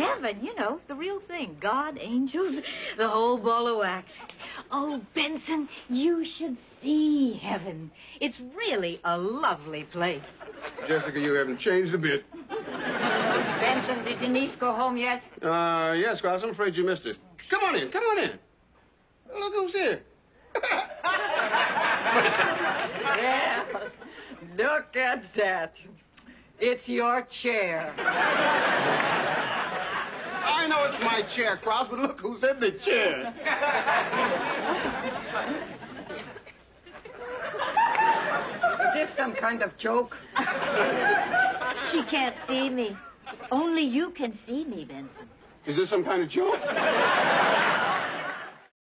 heaven, you know, the real thing. God, angels, the whole ball of wax. Oh, Benson, you should see heaven. It's really a lovely place. Jessica, you haven't changed a bit. Benson, did your niece go home yet? Yes, Cross, I'm afraid you missed it. Come on in, come on in. Look who's here. Yeah, look at that. It's your chair. I know it's my chair, Cross, but look who's in the chair. Is this some kind of joke? She can't see me. Only you can see me, Benson. Is this some kind of joke?